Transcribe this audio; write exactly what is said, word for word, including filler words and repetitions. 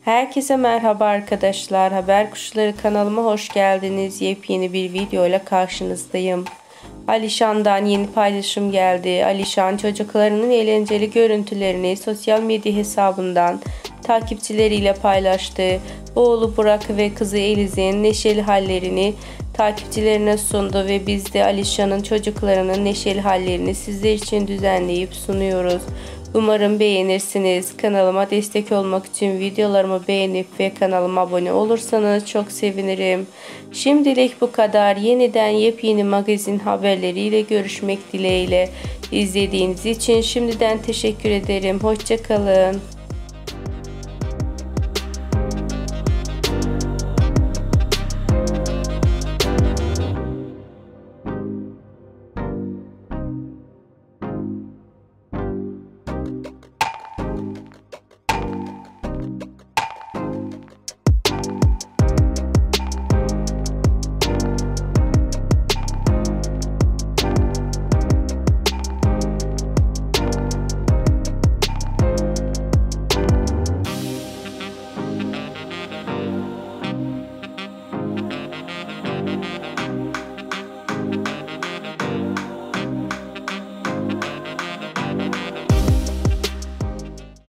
Herkese merhaba arkadaşlar. Haber Kuşları kanalıma hoş geldiniz. Yepyeni bir video ile karşınızdayım. Alişan'dan yeni paylaşım geldi. Alişan çocuklarının eğlenceli görüntülerini sosyal medya hesabından takipçileriyle paylaştı. Oğlu Burak ve kızı Eliz'in neşeli hallerini takipçilerine sundu ve biz de Alişan'ın çocuklarının neşeli hallerini sizler için düzenleyip sunuyoruz. Umarım beğenirsiniz. Kanalıma destek olmak için videolarımı beğenip ve kanalıma abone olursanız çok sevinirim. Şimdilik bu kadar. Yeniden yepyeni magazin haberleriyle görüşmek dileğiyle. İzlediğiniz için şimdiden teşekkür ederim. Hoşça kalın.